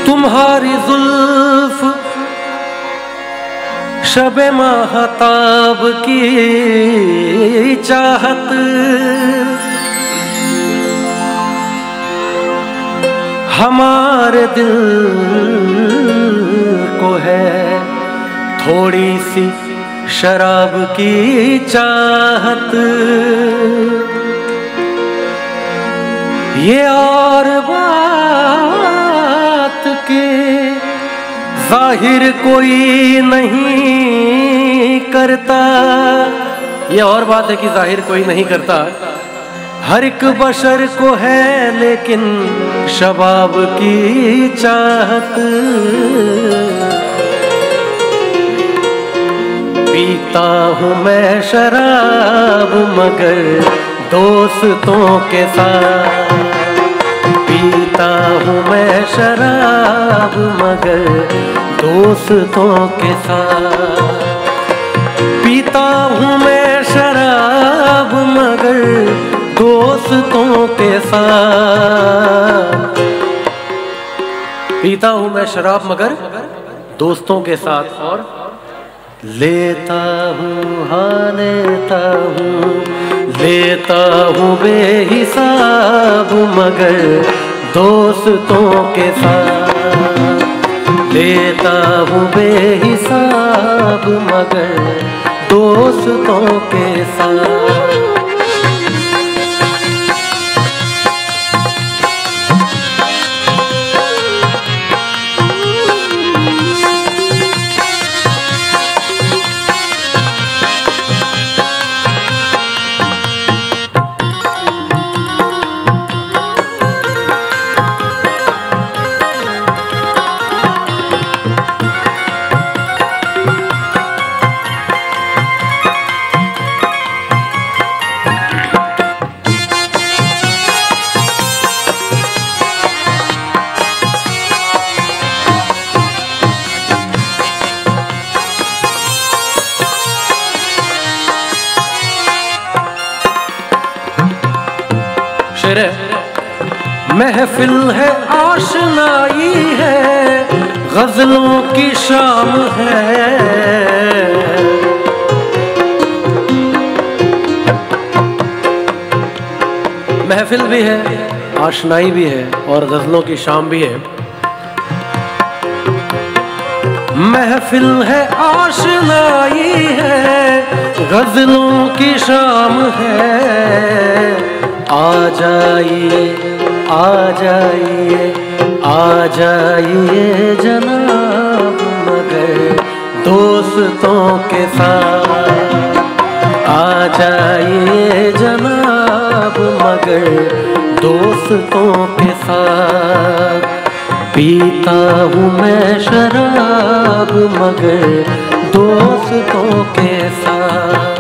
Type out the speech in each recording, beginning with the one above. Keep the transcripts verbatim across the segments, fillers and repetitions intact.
तुम्हारी जुल्फ शबे महताब की चाहत, हमारे दिल को है थोड़ी सी शराब की चाहत। ये और बात के जाहिर कोई नहीं करता, ये और बात है कि जाहिर कोई नहीं करता, हर एक बशर को है लेकिन शबाब की चाहत। पीता हूँ मैं शराब मगर दोस्तों के साथ, पीता हूँ मैं शराब मगर दोस्तों के साथ, पीता हूँ मैं शराब मगर दोस्तों के साथ, पीता हूँ मैं शराब मगर दोस्तों के साथ। और लेता हूँ हाँ लेता हूँ लेता हूँ बेहिसाब मगर दोस्तों के साथ, लेता हूँ बेहिसाब मगर दोस्तों के साथ। महफिल है आशनाई है, गजलों की शाम है, महफिल भी है आशनाई भी है और गजलों की शाम भी है। महफिल है आशनाई है, गजलों की शाम है, आ जाइए आ जाइए आ जाइए जनाब मगर दोस्तों के साथ, आ जाइए जनाब मगर दोस्तों के साथ। पीता हूँ मैं शराब मगर दोस्तों के साथ।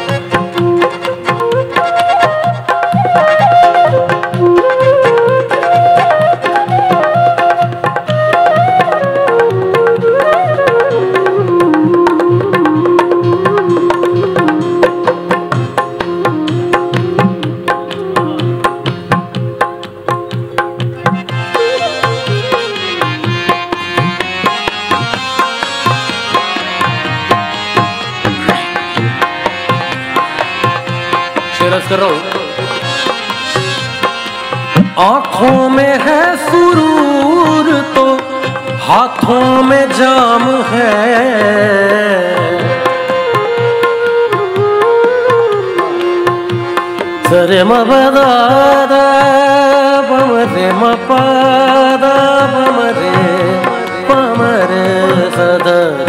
कर रहा हूं। आंखों में है सुरूर तो हाथों में जाम है, सरे मबदादा बमरे मपादा बमरे पमरे सदर।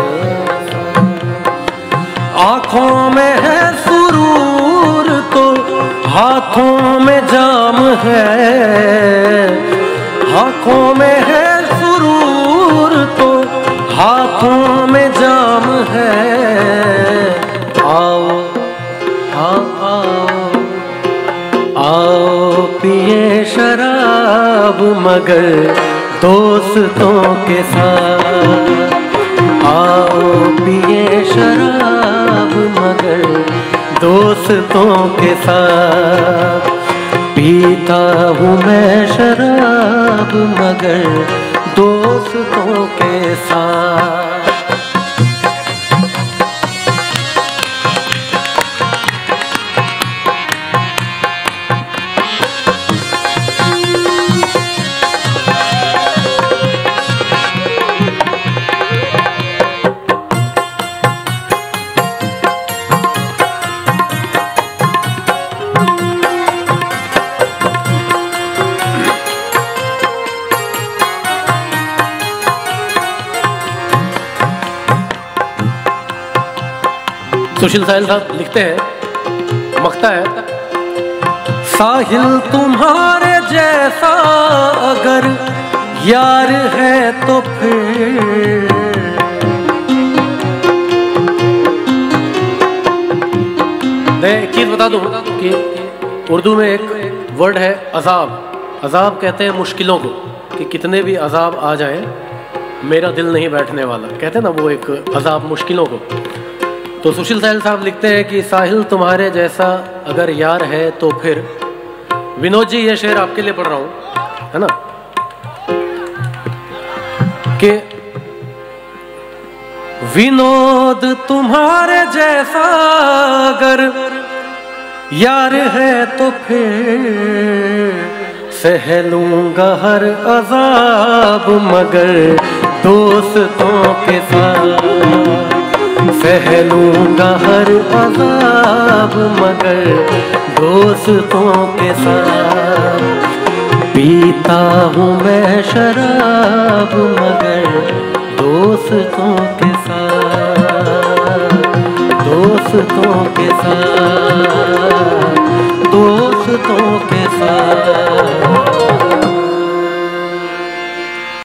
आंखों में है सुरूर तो हाथों में जाम है, आंखों में है सुरूर तो हाथों में जाम है। आओ हाँ आओ आओ पिए शराब मगर दोस्तों के साथ, आओ पिए शराब मगर दोस्तों के साथ। पीता हूँ मैं शराब मगर दोस्तों के साथ। सुशील साहिल साहब लिखते हैं, मखता है, साहिल तुम्हारे जैसा अगर यार है तो फिर मैं एक चीज बता दूं कि उर्दू में एक वर्ड है अजाब। अजाब कहते हैं मुश्किलों को, कि कितने भी अजाब आ जाए मेरा दिल नहीं बैठने वाला, कहते हैं ना वो एक अजाब मुश्किलों को। तो सुशील साहिल साहब लिखते हैं कि साहिल तुम्हारे जैसा अगर यार है तो फिर, विनोद जी ये शेर आपके लिए पढ़ रहा हूं, है ना, कि विनोद तुम्हारे जैसा अगर यार है तो फिर सह लूंगा हर अजाब मगर दोस्तों के साथ, सह लूंगा हर अजाब मगर दोस्तों के साथ। पीता हूँ मैं शराब मगर दोस्तों के साथ, दोस्तों के साथ, दोस्तों के साथ।